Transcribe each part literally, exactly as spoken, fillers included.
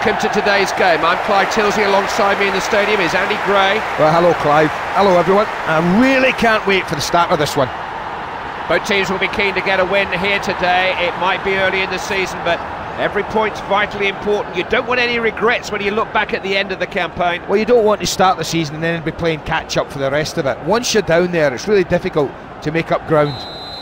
welcome to today's game. I'm Clive Tilsley. Alongside me in the stadium is Andy Gray. Well, hello Clive. Hello everyone. I really can't wait for the start of this one. Both teams will be keen to get a win here today. It might be early in the season, but every point's vitally important. You don't want any regrets when you look back at the end of the campaign. Well, you don't want to start the season and then be playing catch-up for the rest of it. Once you're down there, it's really difficult to make up ground.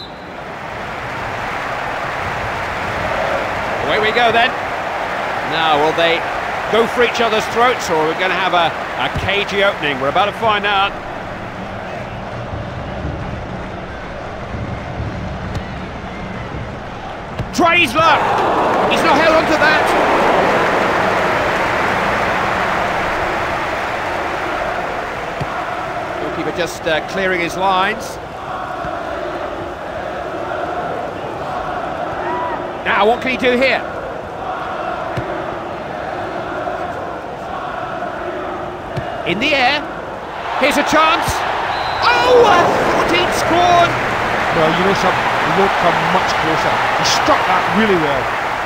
Away we go then. Now, will they go for each other's throats, or are we going to have a, a cagey opening? We're about to find out. Try his luck. He's not held on to that. Goalkeeper just uh, clearing his lines. Now, what can he do here? In the air. Here's a chance. Oh, I thought he'd scored. Well, you know something, he won't come much closer. He struck that really well.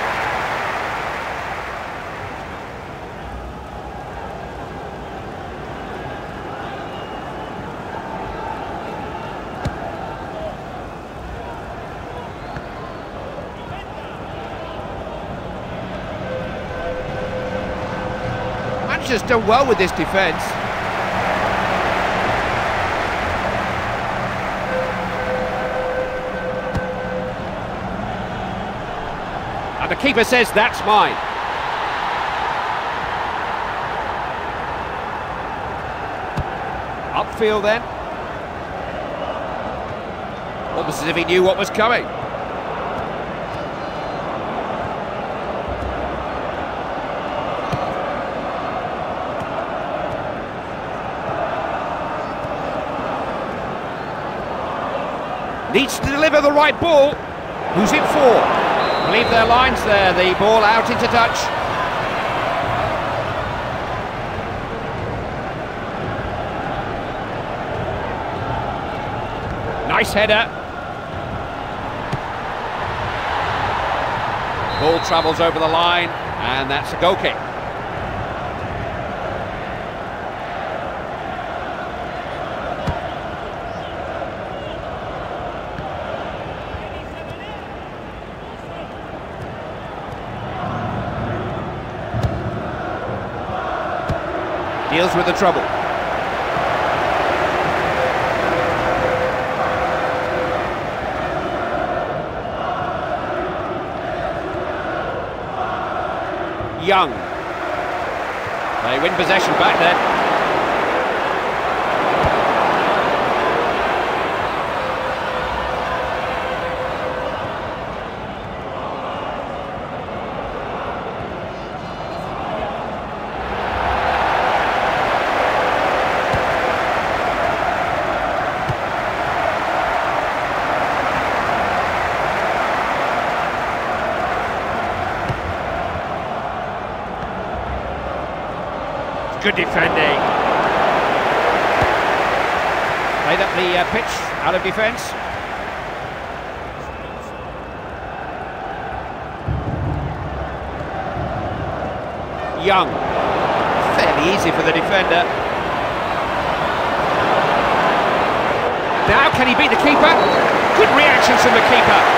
Manager's done well with this defence. And the keeper says, that's mine. Upfield then. Almost as if he knew what was coming. Needs to deliver the right ball. Who's it for? Leave their lines there, the ball out into touch. Nice header. Ball travels over the line, and that's a goal kick. Deals with the trouble. Young. They win possession back there. Good defending. Played up the uh, pitch, out of defence. Young. Fairly easy for the defender. Now, can he beat the keeper? Good reactions from the keeper.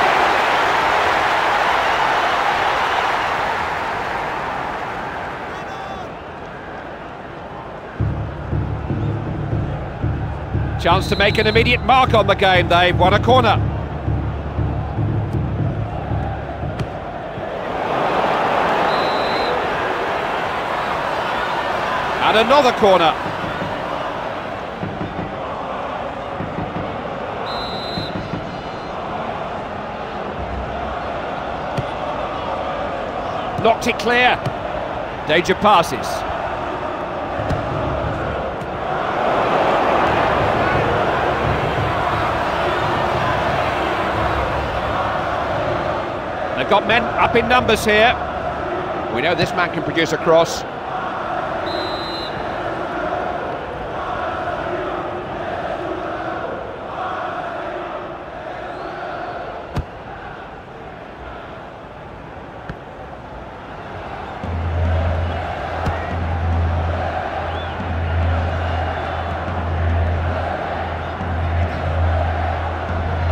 Chance to make an immediate mark on the game. They've won a corner. And another corner. Knocked it clear. Danger passes. They've got men up in numbers here. We know this man can produce a cross.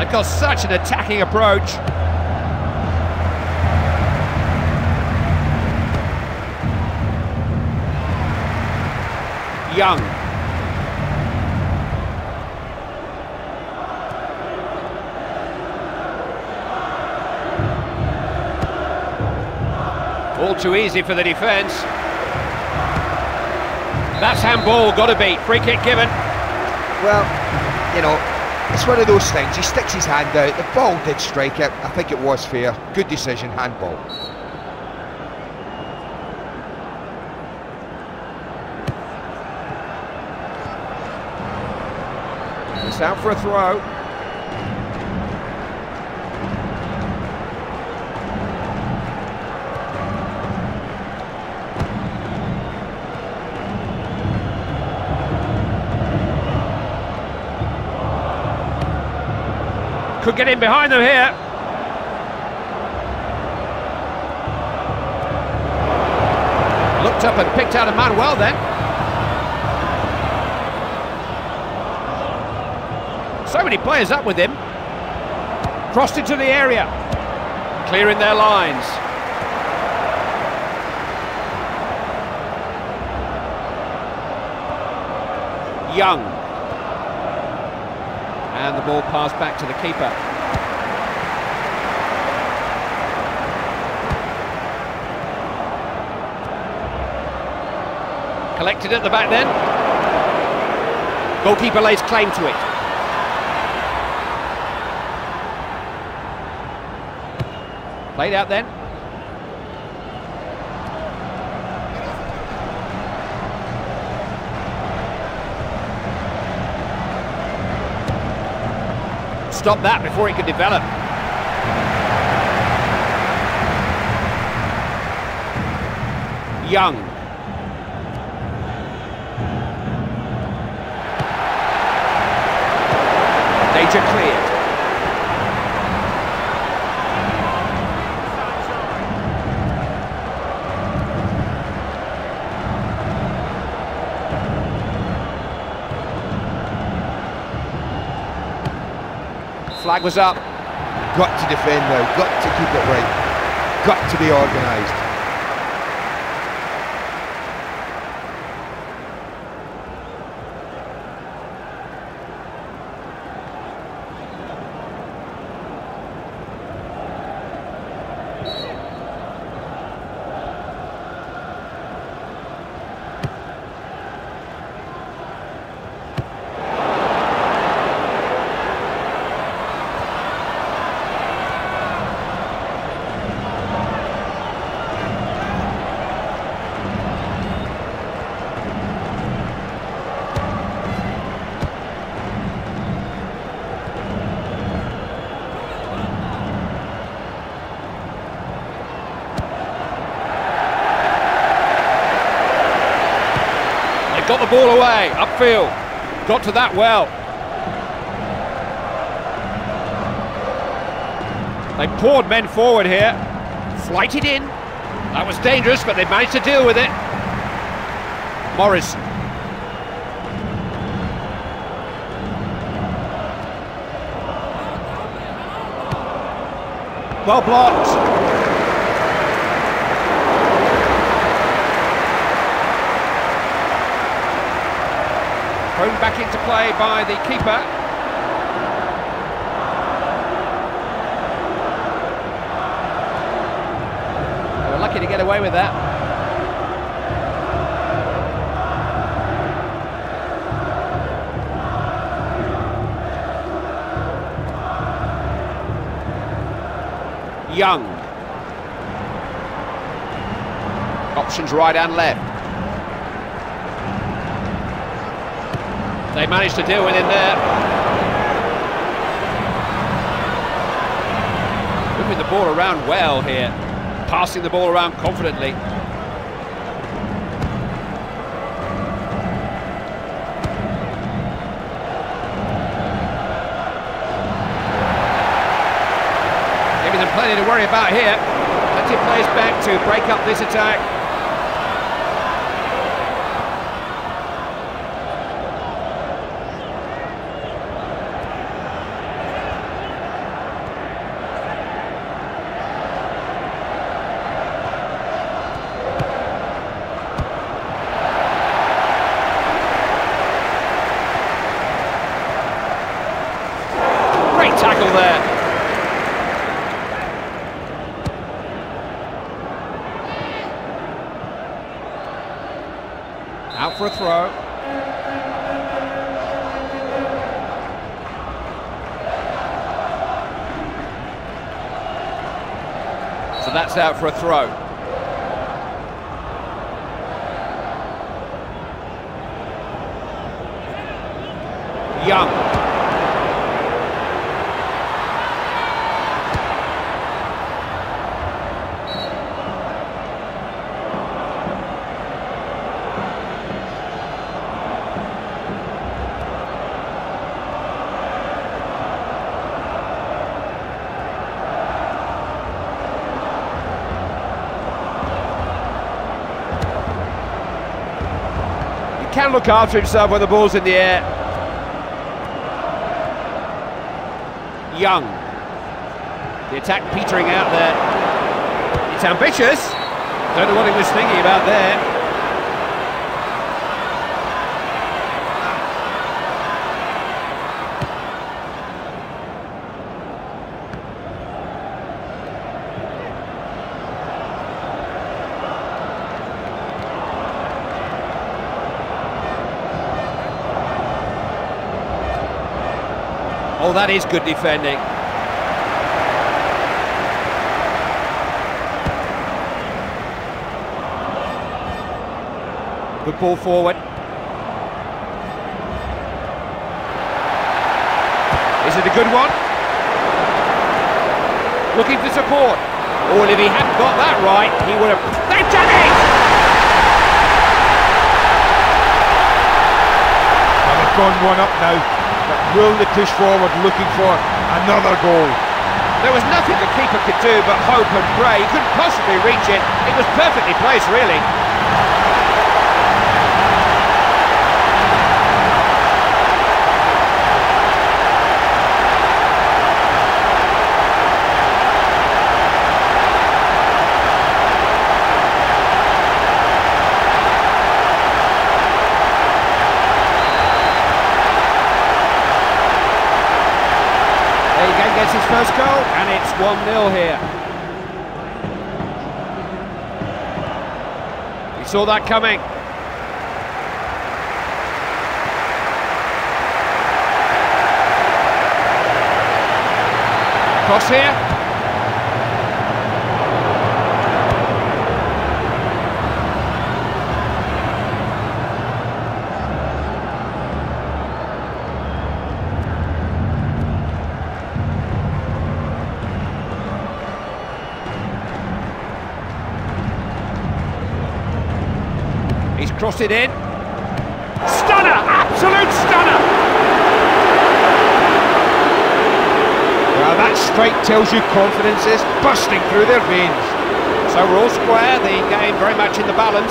They've got such an attacking approach. Young. All too easy for the defence. That's handball, got to be. Free kick given. Well, you know, it's one of those things. He sticks his hand out. The ball did strike it. I think it was fair. Good decision, handball. It's out for a throw. Could get in behind them here. Looked up and picked out a man well then. So many players up with him. Crossed into the area. Clearing their lines. Young. And the ball passed back to the keeper. Collected at the back then. Goalkeeper lays claim to it. Played out then. Stop that before it could develop. Young. Danger cleared. Flag was up. Got to defend now, got to keep it right, got to be organised. Got the ball away, upfield. Got to that well. They poured men forward here. Flighted in. That was dangerous, but they managed to deal with it. Morris. Well blocked. Thrown back into play by the keeper. They were lucky to get away with that. Young. Options right and left. They managed to deal with him there. Moving the ball around well here. Passing the ball around confidently. Giving them plenty to worry about here. Plenty of players back to break up this attack. Great tackle there. Out for a throw. So that's out for a throw. Young. Can look after himself when the ball's in the air. Young. The attack petering out there. It's ambitious. Don't know what he was thinking about there. Oh, that is good defending. Good ball forward. Is it a good one? Looking for support. Oh, and if he hadn't got that right, he would have... They've done it! Well, they've gone one up now. But will they push forward looking for another goal? There was nothing the keeper could do but hope and pray. He couldn't possibly reach it. It was perfectly placed, really. Gets his first goal, and it's one nil here. We saw that coming. Cross here. He's crossed it in. Stunner! Absolute stunner! Well, that strike tells you confidence is bursting through their veins. So we're all square, the game very much in the balance.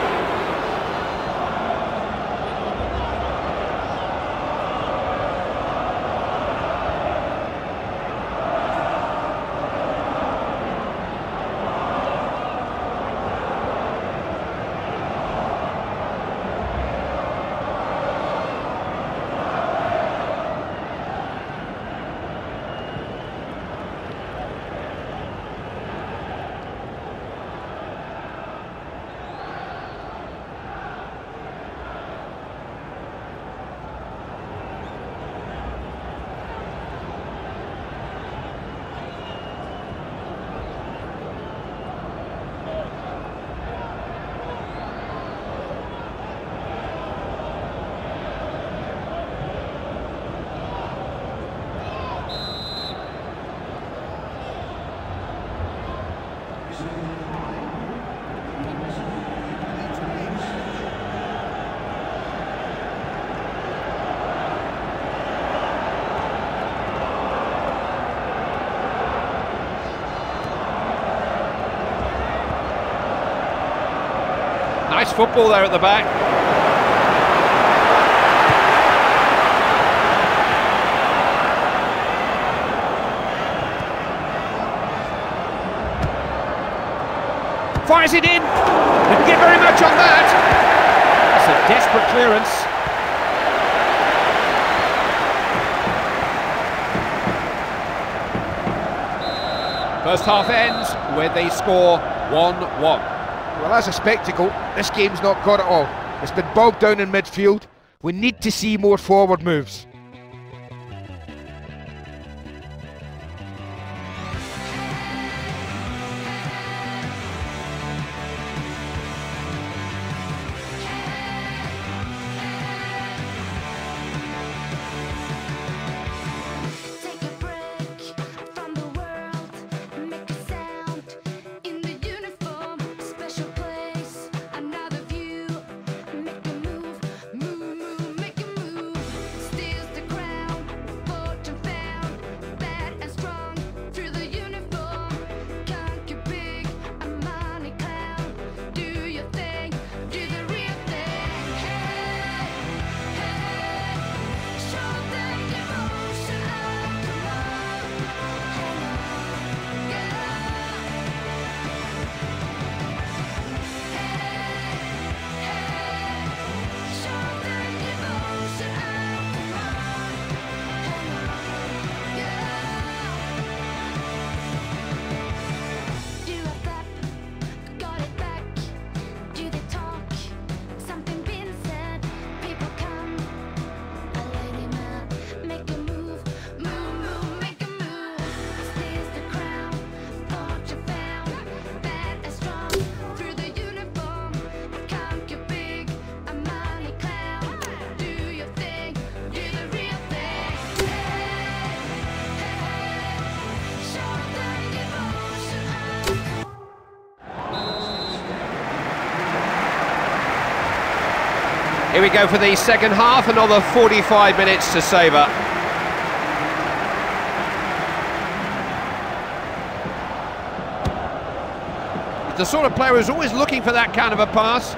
Nice football there at the back. Fires it in. Didn't get very much on that. That's a desperate clearance. First half ends with the score one one. Well, as a spectacle, this game's not got it all. It's been bogged down in midfield. We need to see more forward moves. Here we go for the second half, another forty-five minutes to savour. The sort of player who's always looking for that kind of a pass.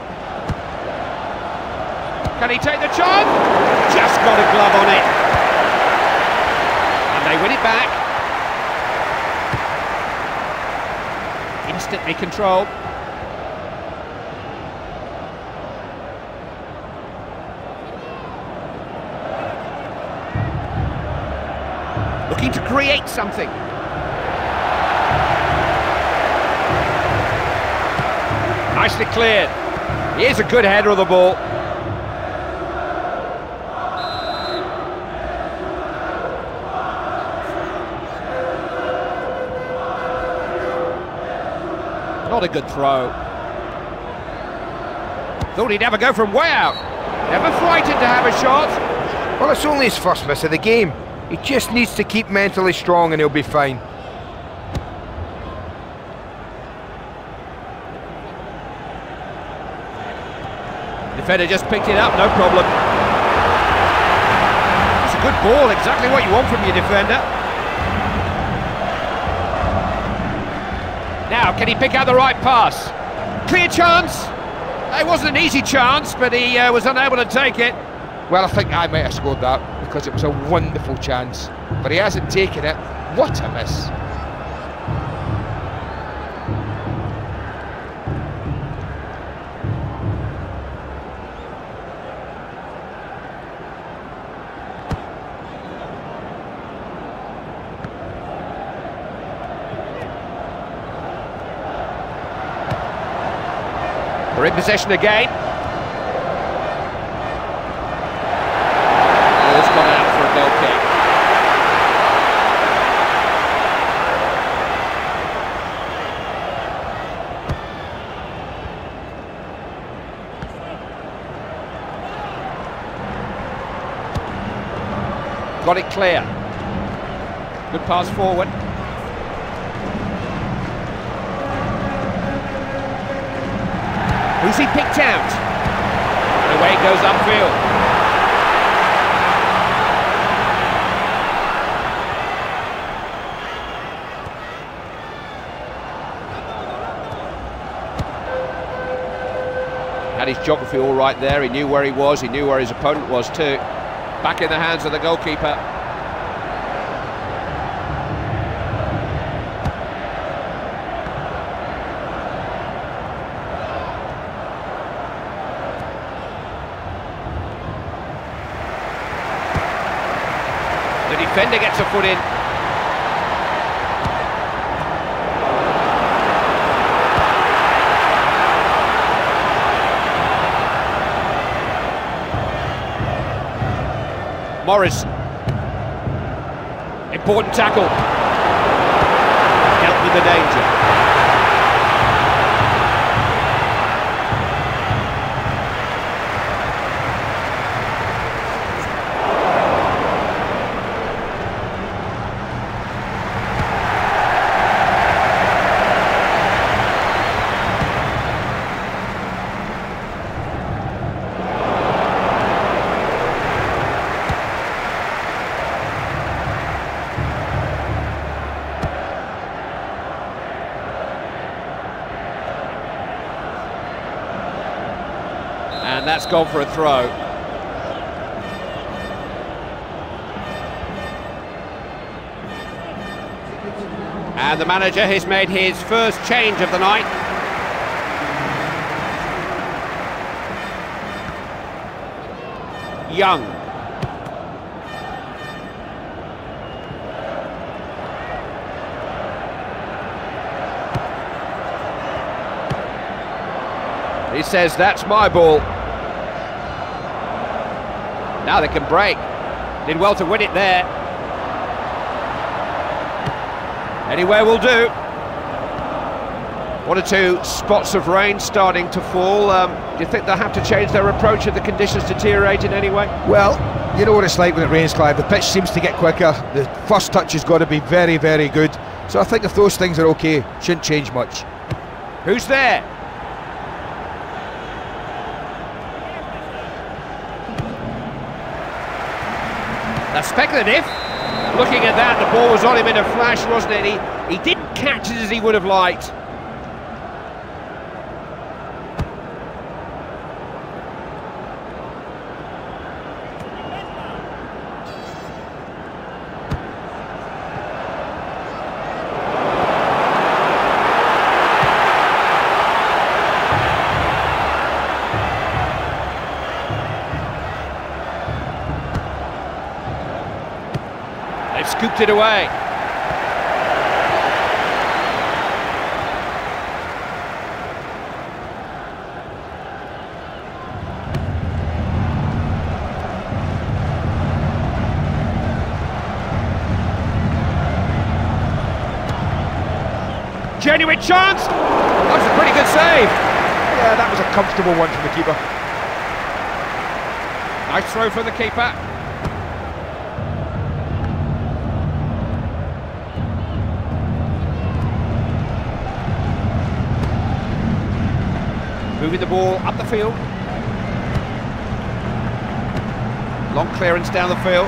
Can he take the chance? Just got a glove on it. And they win it back. Instantly controlled. Looking to create something. Nicely cleared. Here's a good header of the ball. Not a good throw. Thought he'd have a go from way out. Never frightened to have a shot. Well, it's only his first miss of the game. He just needs to keep mentally strong and he'll be fine. Defender just picked it up, no problem. It's a good ball, exactly what you want from your defender. Now, can he pick out the right pass? Clear chance. It wasn't an easy chance, but he uh, was unable to take it. Well, I think I might have scored that because it was a wonderful chance. But he hasn't taken it. What a miss. We're in possession again. Ball's gone out for a goal kick. Got it clear. Good pass forward. Who's he picked out? Away it goes upfield. Had his geography all right there. He knew where he was. He knew where his opponent was too. Back in the hands of the goalkeeper. The defender gets a foot in. Morris. Important tackle. Dealt with the danger. And that's gone for a throw. And the manager has made his first change of the night. Young. He says, that's my ball. Now they can break. Did well to win it there. Anywhere will do. One or two spots of rain starting to fall. Um, do you think they'll have to change their approach if the conditions deteriorate in any way? Well, you know what it's like when it rains, Clive. The pitch seems to get quicker. The first touch has got to be very, very good. So I think if those things are okay, shouldn't change much. Who's there? That's speculative. Looking at that, the ball was on him in a flash, wasn't it? He, he didn't catch it as he would have liked. They've scooped it away. Genuine chance! That was a pretty good save. Yeah, that was a comfortable one from the keeper. Nice throw for the keeper. Moving the ball up the field. Long clearance down the field.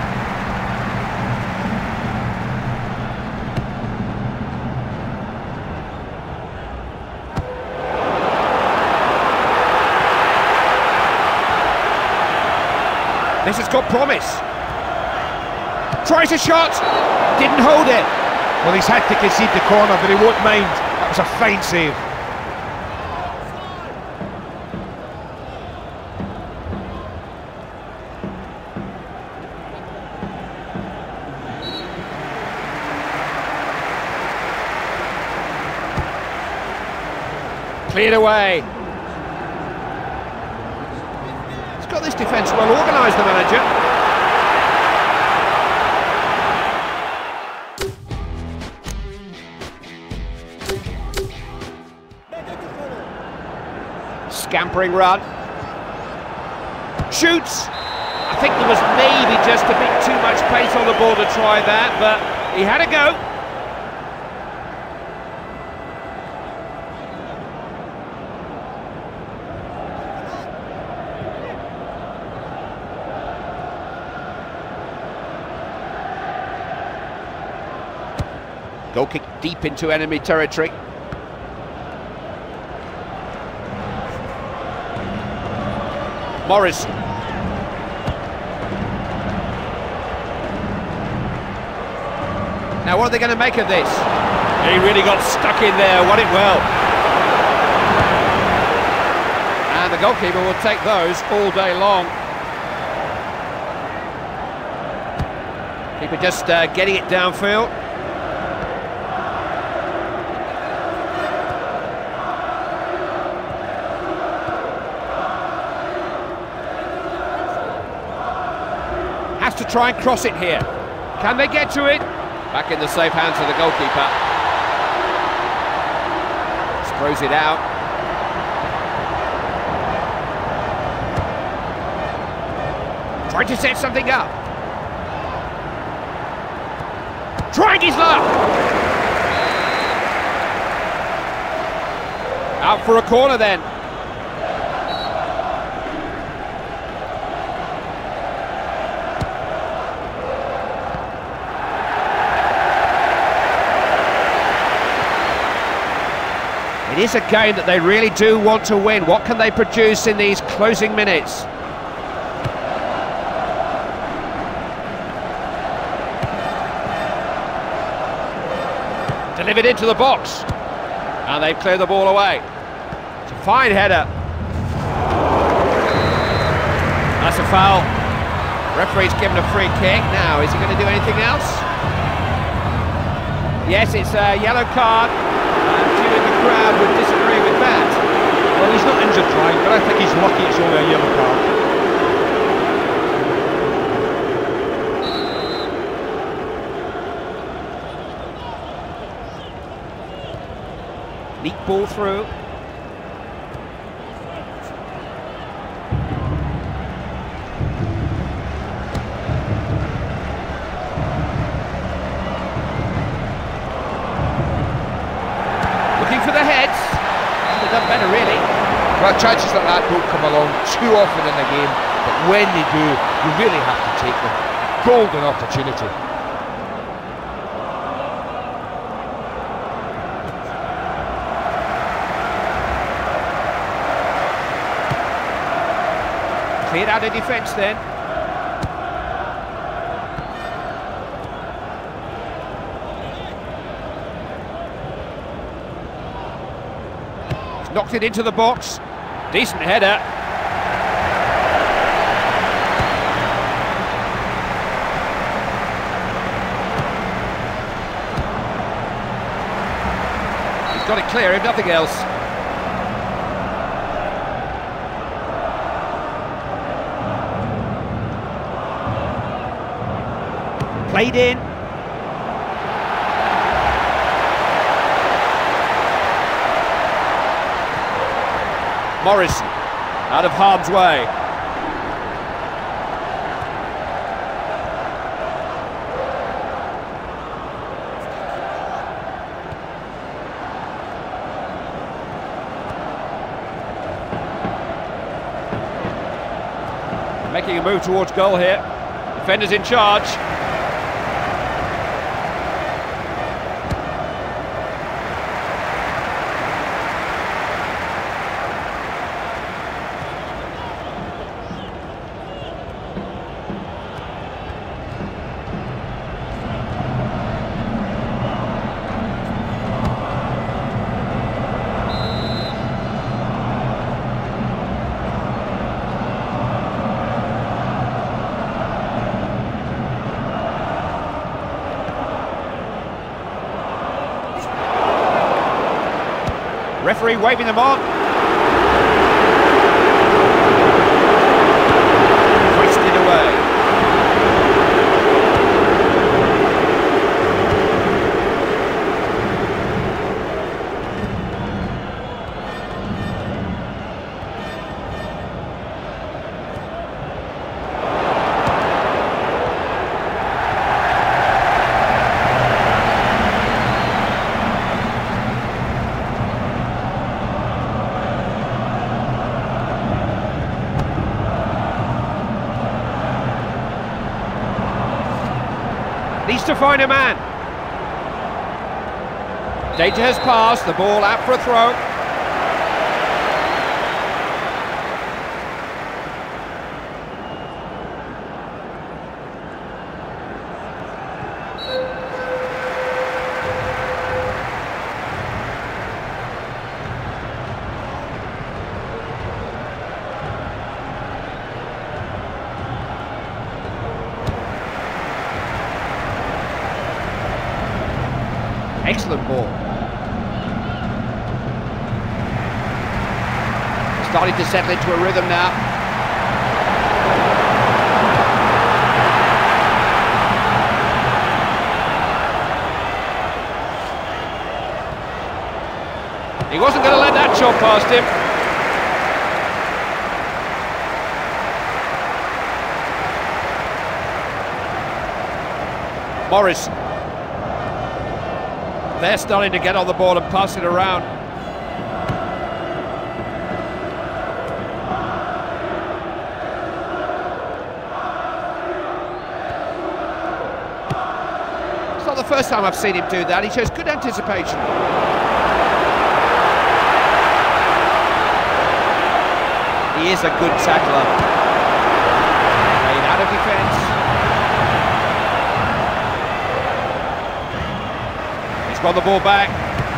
This has got promise. Tries a shot. Didn't hold it. Well, he's had to concede the corner, but he won't mind. That was a fine save. Cleared away. He's got this defence well organised, the manager. Scampering run. Shoots. I think there was maybe just a bit too much pace on the ball to try that, but he had a go. Goal kick deep into enemy territory. Morris. Now what are they going to make of this? He really got stuck in there, won it well. And the goalkeeper will take those all day long. Keeper just uh, getting it downfield. Has to try and cross it here. Can they get to it? Back in the safe hands of the goalkeeper. Just throws it out. Trying to set something up. Trying his luck! Out for a corner then. It is a game that they really do want to win. What can they produce in these closing minutes? Delivered into the box. And they've cleared the ball away. It's a fine header. That's a foul. Referee's given a free kick. Now, is he going to do anything else? Yes, it's a yellow card. The crowd would disagree with that. Well, he's not injured trying, but I think he's lucky it's only a yellow card. Neat ball through. For the heads. They've done better, really. Well, chances like that don't come along too often in the game, but when they do, you really have to take them. Golden opportunity. Cleared out of defence then. Knocked it into the box. Decent header. He's got it clear, if nothing else. Played in. Morrison, out of harm's way. Making a move towards goal here. Defenders in charge. Referee waving them on. Hoisted away. Needs to find a man. Danger has passed, the ball out for a throw. Excellent ball. Starting to settle into a rhythm now. He wasn't going to let that chop past him. Morris. They're starting to get on the ball and pass it around. It's not the first time I've seen him do that. He shows good anticipation. He is a good tackler. Played out of defence. He's got the ball back.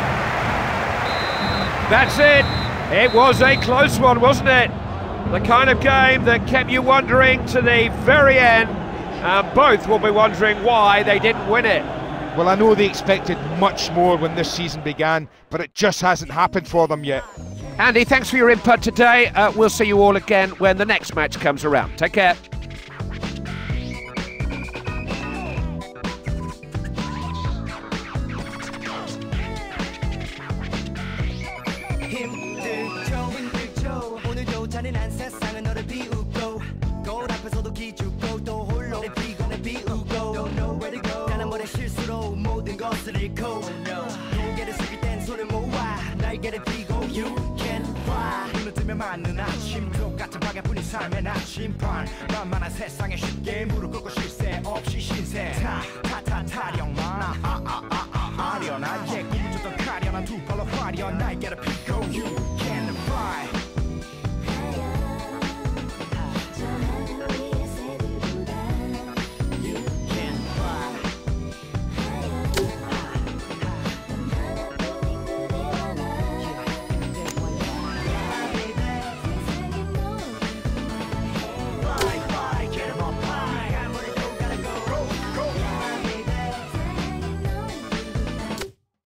That's it. It was a close one, wasn't it? The kind of game that kept you wondering to the very end. And both will be wondering why they didn't win it. Well, I know they expected much more when this season began, but it just hasn't happened for them yet. Andy, thanks for your input today. Uh, we'll see you all again when the next match comes around. Take care. You can fly. 눈을 뜨면 맞는 아침 똑같은 방향뿐인 삶의 나침반 만만한 세상에 쉽게 무릎 꿇고 쉴 새 없이 신세 타타타 타령만 아아아아 아련한 예 꿈을 쫓던 가련한 두 팔로 화려 날개를 피